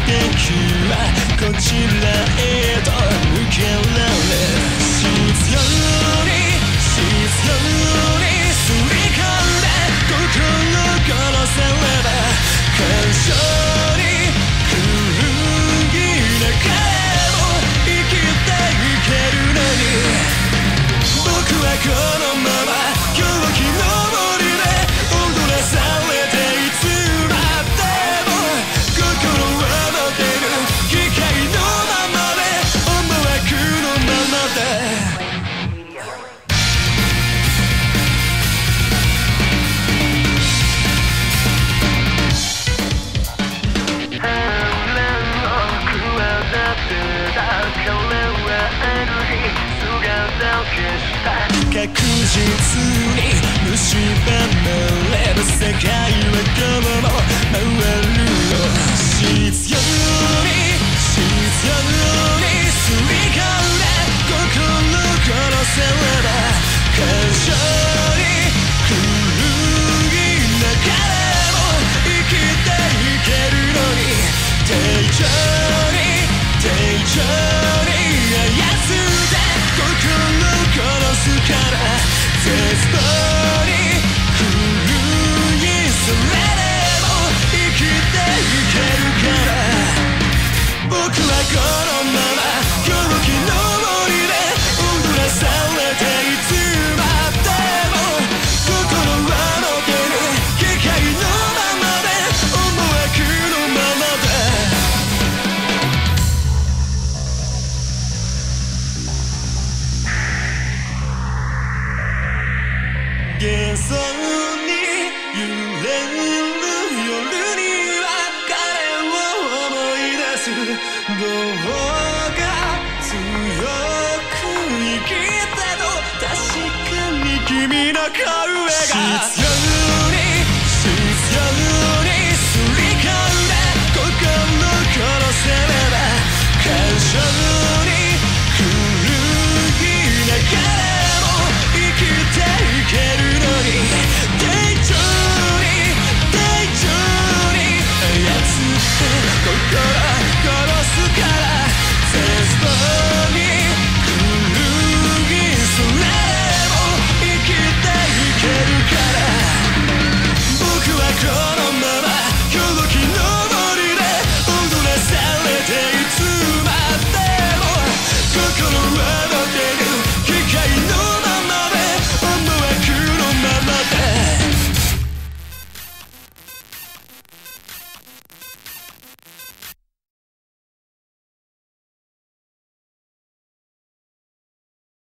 敵はこちらへと向けられ必要にすり込んで心殺せれば感傷に古い中も生きていけるのに僕はこのまま狂気の森で踊らされていつまでも心は持てる機械のままで思惑のままで確実に蝕まれる世界はどうも回るよ必要にすり込んで心殺せれば感情に狂いながらも生きていけるのに丁重に操って心殺すから絶望に狂いそれでも生きていけるから僕はこのまま狂気の森で踊らされていつまでも心は持てる機械のままで思惑のままで幻想に揺れる夜には彼を思い出すどうか強く生きてと確かに君の声が必要